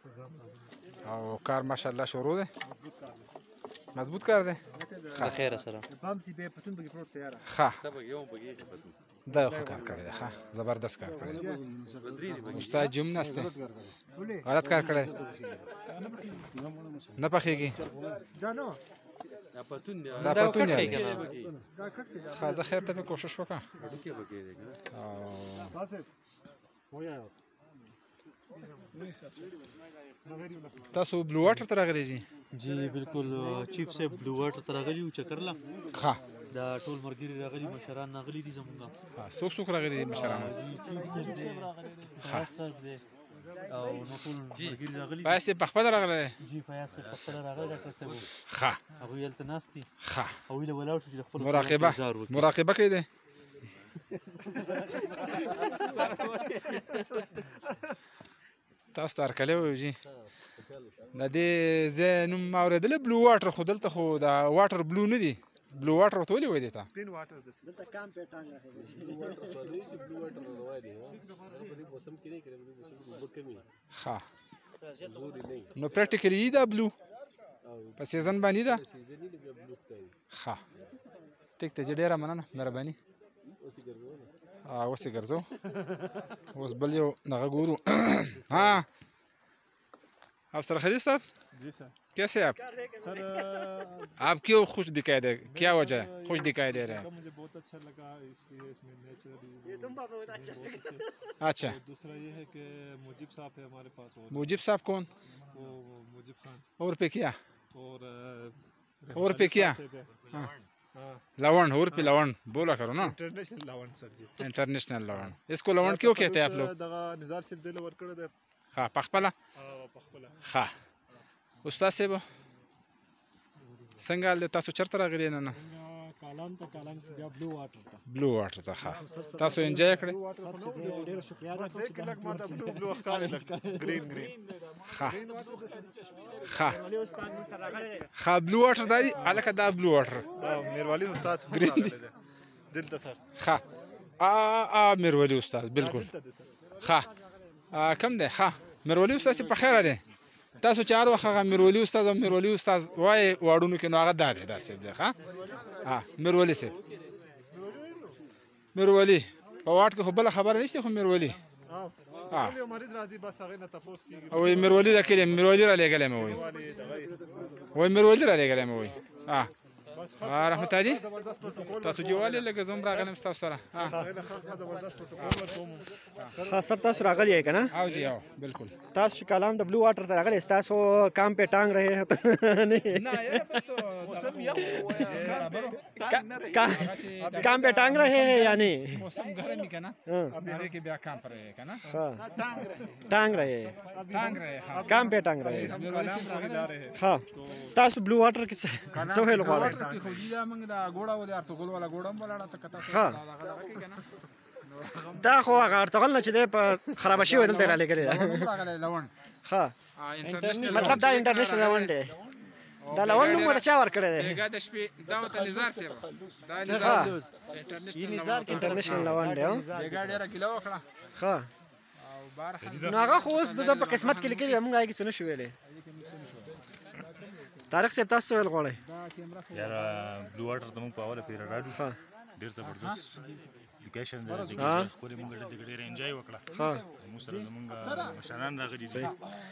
او کار ماشاءالله شروع دی مضبوط کار دی د خیره سره ښه دا یو ښه کار کړی دی ښه زبردست کار کړی دی استاد جی هم ناست دی غلط کار کړی نه پخېږي دا پتون دی ښه زه خیر ته پې کوشش وکړه تاسو بلو واټر ته راغلی جي جی بالکل چیف صاحب بلو واټر ته راغلي یو چکر له ښه دا ټول ملګري راغلي مشران راغلي دي زمونږ څوک څوک راغلي دي مشران او نو ټول ملګري راغلي فیاض صاحب په خپله راغلی دی جی فیاض صاحب په خپله راغلی ډاکټر صاحب ښه هغوی هلته ناست دي ښه هغوی له ولاړ شو چې د خپلو مراقبه کوي دی تاسو ته هرکلی وایو جي د دې ځای نوم ما اورېدلی بلو واټر خو دلته خو دا واټر بلو نه دي بلو واټر ورته ولې وایي دې ته ښه نو پریکټیکلي دا بلو په سیزن باندې ده ښه ټیک ته جي ډېره مننه مهرباني اوس یې ګرځو اوس بل یو دغه ګورو हाँ अफसर खलील साहब जी सर कैसे आप सर आप क्यों खुश दिखाई दे क्या वजह है खुश दिखाई दे रहे हैं मुझे बहुत अच्छा लगा इसलिए इसमें नेचुरली अच्छा दूसरा ये है कि मुजीब साहब है हमारे पास मुजीब साहब कौन वो मुजीब खान और पे क्या और पे क्या लवण और पे लवण बोला करो ना इंटरनेशनल लवण सर जी इंटरनेशनल लवण इसको लवण क्यों कहते हैं आप लोग निजार सिर्फ दिल वर्कर दे हाँ पखपला हाँ استاد صاحب څنګه حال دی تاسو چېرته راغلي نن کالام ته کالام کې بیا بلو واټر ته بلو واټر ته ښه تاسو انجوی کړئ ډېره شکریه ادا کوم چې بلو ښکاري گرین ښه ښه ښه بلو واټر دا دی هلکه دا بلو واټر میروالي استاد گرین دی دلته سر ښه میروالي استاد بالکل ښه کم دی ښه میروالي استاد چې په خیره دی تاسو چې هر وخت هغه میروالي استاد او میروالي استاد وایي واړونو کې نو هغه دا دی دا صاحب دی ښه میروالي صاحب میروالي په واټ کې خو بله خبره نشته خو میروالي مریض راځي بس هغه نه تاسو کیږي وایي میروالي دا کلی میروالي را لېږلی مې وایي میروالي را لېږلی مې وایي رحمت علي تاسو جوالي لکه زوم راغلم تاسو سره सब तक रागल है ना आओ जी आओ बिल्कुल तास कलाम द ब्लू वाटर रागल है तास काम पे टांग रहे हैं ना ये बस काम पे टांग रहे हैं या नहीं मौसम गर्म ही ना अभी के ब्याह काम पर है ना टांग रहे हैं काम पे टांग रहे हैं हाँ तास ब्लू वाटर के سوهل غواړي خو دا موږ دا ګوړه و د ارتغل والا ګوړه هم ولاړه ته کته دا خو هغه ارتغل نه چې دی په خرابه شوی دلته را لېږلی ده لون ښه مطلب دا انټرنیشنل لون دی دا لون نوم ورته چا ورکړی دی بیګا د شپې دا ورته نظار صاحب دا نظار انټرنیشنل لون دی بیګا ډېره ګیله وکړه ښه نو هغه خو اوس د په قسمت کې لیکلي موږ هغې څه نه شو ویلی طارق صاحب تاسو څه ویل غواړئ یار بلو واټر ته موږ په اوله پېره راډو ډېر زبردست لوکیشن دی ښکلې موږ ډېر انجوی وکړه موږ سره زموږ مشران راغلي دي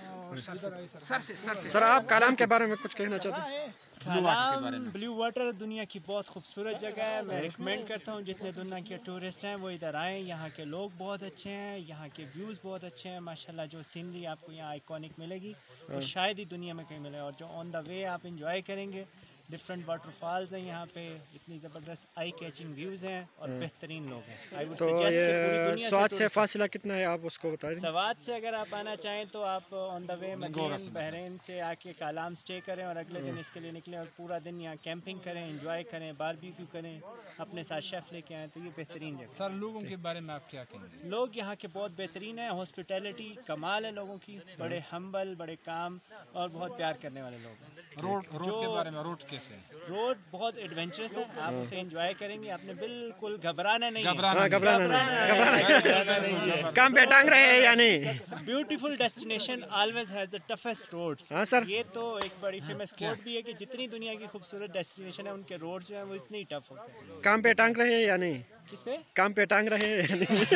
सर आप कालाम के बारे में कुछ कहना चाहते हैं ब्लू वाटर दुनिया की बहुत खूबसूरत जगह है मैं रिकमेंड करता हूँ जितने दुनिया के टूरिस्ट हैं वो इधर आएँ यहाँ के लोग बहुत अच्छे हैं यहाँ के व्यूज़ बहुत अच्छे हैं माशाल्लाह जो सीनरी आपको यहाँ आइकॉनिक मिलेगी वो शायद ही दुनिया में कहीं मिले और जो ऑन द वे आप इंजॉय करेंगे डिफरेंट वाटरफॉल्स हैं यहाँ पे इतनी ज़बरदस्त आई कैचिंग व्यूज़ हैं और बेहतरीन लोग हैं तो ये स्वाद से फासला कितना है आप उसको बताइए स्वाद से अगर आप आना चाहें तो आप on the way Madyan Bahrain से आके कालाम स्टे करें और अगले दिन इसके लिए निकलें और पूरा दिन यहाँ कैंपिंग करें एंजॉय करें बारबेक्यू करें अपने साथ शेफ़ लेके आएँ तो ये बेहतरीन जगह सर लोगों के बारे में आप क्या कहेंगे लोग यहाँ के बहुत बेहतरीन हैं हॉस्पिटैलिटी कमाल है लोगों की बड़े हम्बल बड़े काम और बहुत प्यार करने वाले लोग हैं रोड के बारे में रोड के ओके से रोड बहुत एडवेंचरस है, आप उसे एंजॉय करेंगे, आपने बिल्कुल घबराना नहीं है। घबराना नहीं, काम पे टांग रहे हैं या नहीं? Beautiful destination always has the toughest roads. हाँ सर, ये तो एक बड़ी फेमस कोट भी है कि जितनी दुनिया की खूबसूरत डेस्टिनेशन है उनके रोड्स जो है वो इतनी टफ होते हैं। काम पे टांग रहे हैं या नहीं? किस पे? काम पे टांग रहे हैं या नहीं?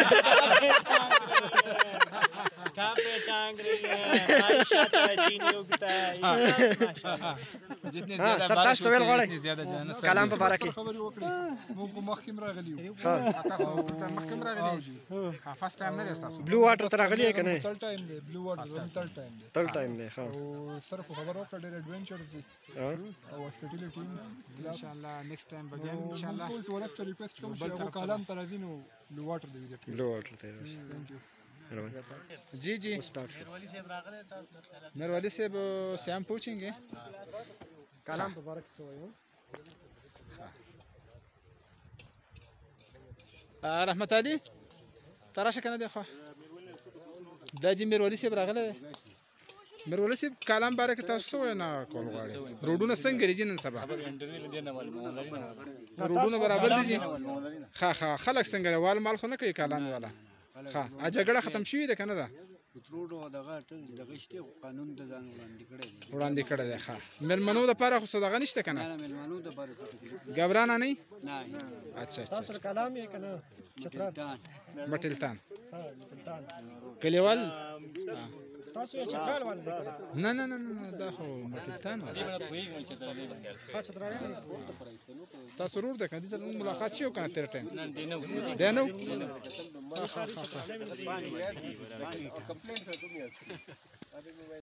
कहाँ पे टांग रही है, माशाल्लाह चीनी उगता है, ये सब माशाल्लाह। जितनी हाँ ज्यादा सर, बारिश तास सवेल होती है غواړي उतनी ज्यादा जो है ना کلام په باره کې. خبرې وکړې موږ مخکې راغلي یو تاسو مخکې راغلي ها فرست ټایم نه دی تاسو بلو واټر ته راغلي یې که نه؟ تل ټایم دی بلو واټر تل ټایم دی تل ټایم دی. ښه او صرف خبر وکړه ډېر ایڈونچر دی او هاسپټیلیټي ان شاء الله نیکسٹ ټایم بګین ان شاء الله ټول ټورست ته ریکوست کوم چې هغه کالام ته راځي نو بلو واټر دی وزټ بلو واټر ته راشي. ثانک یو जी जी मेरवाली से से हम पूछेंगे کلام په باره کې څه وایو؟ رحمت علي تراشه کنه دی خو دا جی میروالی سے راغله میروالی سے کلام باره کې تاسو نه کول غواړي روډونه څنګه لري جن سبا روډونه برابر دي ها ها خلک څنګه وال مال خو نه کوي کلام والا ها اجګړه ختم شوې ده کنه دا روډ او دغه دغه شته قانون د ځان وړاندې کړی دی ښه مېلمنو دپاره خو څه دغه نشته که نه مېلمنو دپاره ګبرانه نه نه اچھا تاسو سره کلام یې که نه؟ چترال مټلتان مټلتان کلیوال تاسو یې چترال والے دی که نه؟ نه نه نه نه دا خو مټلتان ښه چترال تاسو ورور دی که نه دې سره ملاقات شوی که نه تېر ټایم دی نه و